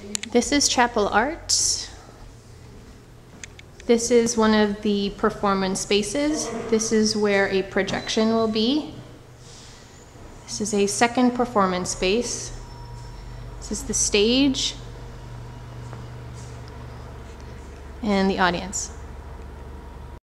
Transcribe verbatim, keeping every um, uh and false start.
This is chapelarts. This is one of the performance spaces. This is where a projection will be. This is a second performance space. This is the stage and the audience.